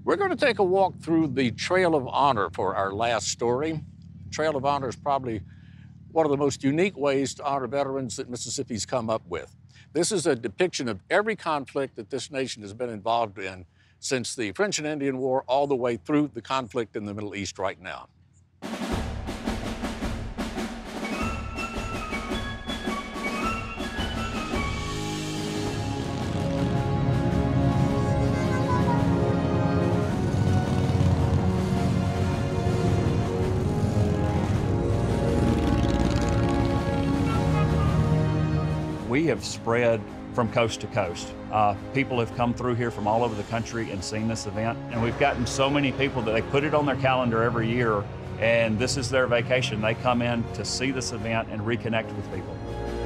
We're going to take a walk through the Trail of Honor for our last story. Trail of Honor is probably one of the most unique ways to honor veterans that Mississippi's come up with. This is a depiction of every conflict that this nation has been involved in since the French and Indian War all the way through the conflict in the Middle East right now. We have spread from coast to coast. People have come through here from all over the country and seen this event, and we've gotten so many people that they put it on their calendar every year, and this is their vacation. They come in to see this event and reconnect with people.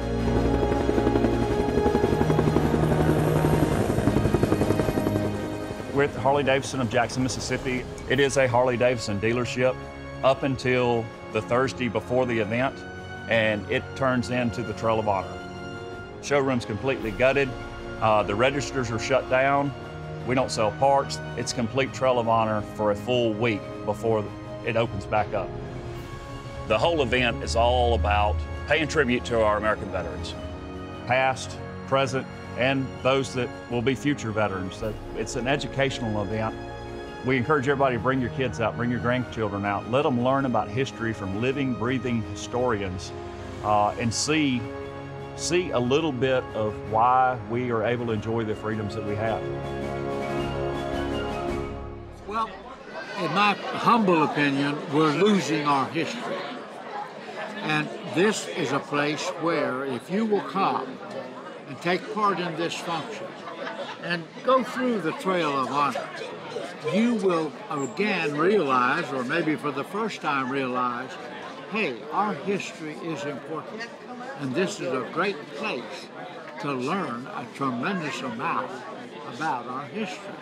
We're at the Harley-Davidson of Jackson, Mississippi. It is a Harley-Davidson dealership up until the Thursday before the event, and it turns into the Trail of Honor. Showroom's completely gutted. The registers are shut down. We don't sell parts. It's complete Trail of Honor for a full week before it opens back up. The whole event is all about paying tribute to our American veterans, past, present, and those that will be future veterans. It's an educational event. We encourage everybody to bring your kids out, bring your grandchildren out, let them learn about history from living, breathing historians, and see a little bit of why we are able to enjoy the freedoms that we have. Well, in my humble opinion, we're losing our history. And this is a place where if you will come and take part in this function and go through the Trail of Honor, you will again realize, or maybe for the first time realize, hey, our history is important. And this is a great place to learn a tremendous amount about our history.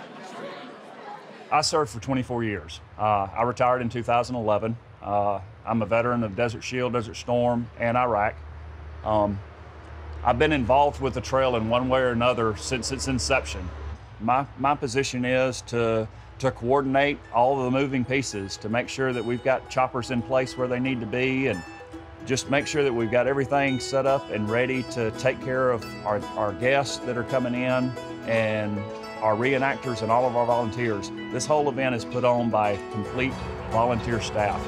I served for 24 years. I retired in 2011. I'm a veteran of Desert Shield, Desert Storm, and Iraq. I've been involved with the trail in one way or another since its inception. My position is to coordinate all of the moving pieces, to make sure that we've got choppers in place where they need to be, and just make sure that we've got everything set up and ready to take care of our guests that are coming in and our reenactors and all of our volunteers. This whole event is put on by complete volunteer staff.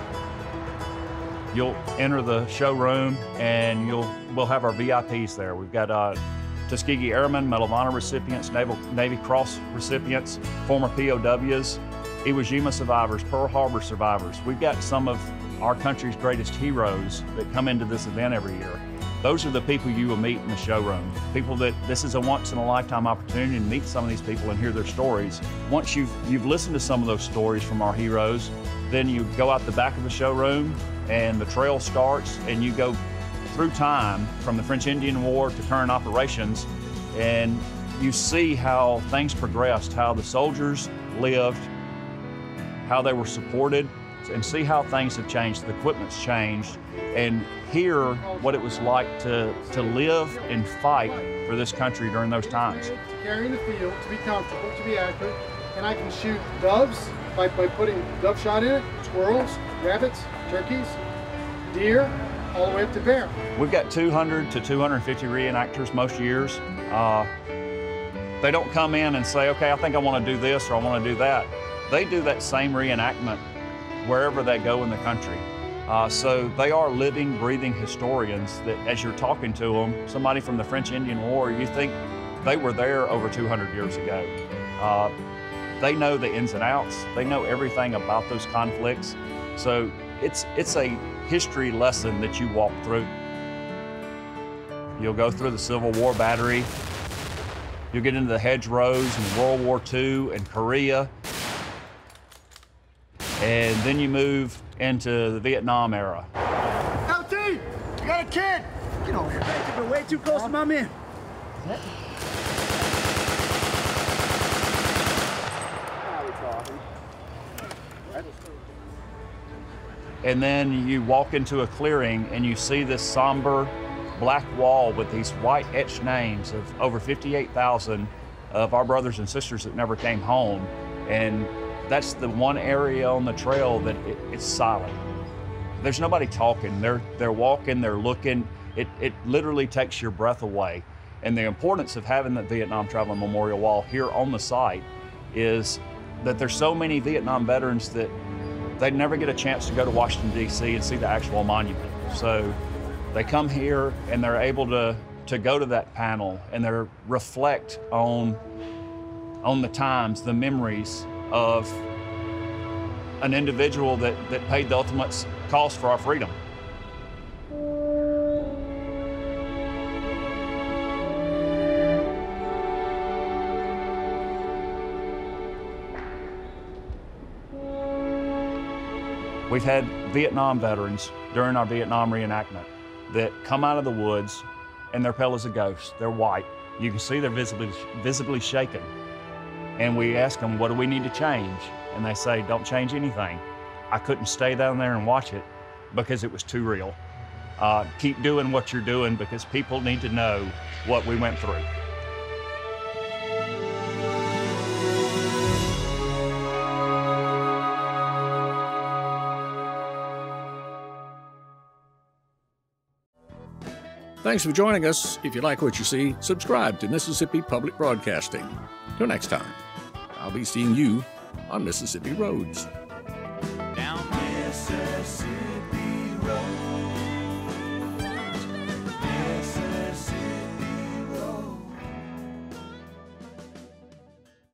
You'll enter the showroom and we'll have our VIPs there. We've got Tuskegee Airmen, Medal of Honor recipients, Navy Cross recipients, former POWs, Iwo Jima survivors, Pearl Harbor survivors. We've got some of our country's greatest heroes that come into this event every year. Those are the people you will meet in the showroom. People that this is a once-in-a-lifetime opportunity to meet some of these people and hear their stories. Once you've listened to some of those stories from our heroes, then you go out the back of the showroom and the trail starts, and you go through time from the French Indian War to current operations, and you see how things progressed, how the soldiers lived, how they were supported, and see how things have changed, the equipment's changed, and hear what it was like to live and fight for this country during those times. To carry in the field, to be comfortable, to be accurate, and I can shoot doves by putting dove shot in it, squirrels, rabbits, turkeys, deer, all the way up to bear. We've got 200 to 250 reenactors most years. They don't come in and say, okay, I think I want to do this or I want to do that. They do that same reenactment wherever they go in the country. So they are living, breathing historians that as you're talking to them, somebody from the French Indian War, you think they were there over 200 years ago. They know the ins and outs. They know everything about those conflicts. So it's a history lesson that you walk through. You'll go through the Civil War battery. You'll get into the hedgerows in World War II and Korea. And then you move into the Vietnam era. LT, you got a kid! Get over here, man. You've been way too close to my man. And then you walk into a clearing and you see this somber black wall with these white etched names of over 58,000 of our brothers and sisters that never came home. And that's the one area on the trail that it's silent. There's nobody talking. They're walking, they're looking. It literally takes your breath away. And the importance of having the Vietnam Traveler Memorial Wall here on the site is that there's so many Vietnam veterans that they never get a chance to go to Washington, D.C. and see the actual monument. So they come here and they're able to go to that panel and they reflect on the times, the memories of an individual that paid the ultimate cost for our freedom. We've had Vietnam veterans during our Vietnam reenactment that come out of the woods and they're pale as a ghost. They're white. You can see they're visibly shaken. And we ask them, what do we need to change? And they say, don't change anything. I couldn't stay down there and watch it because it was too real. Keep doing what you're doing because people need to know what we went through. Thanks for joining us. If you like what you see, subscribe to Mississippi Public Broadcasting. Till next time, I'll be seeing you on Mississippi Roads.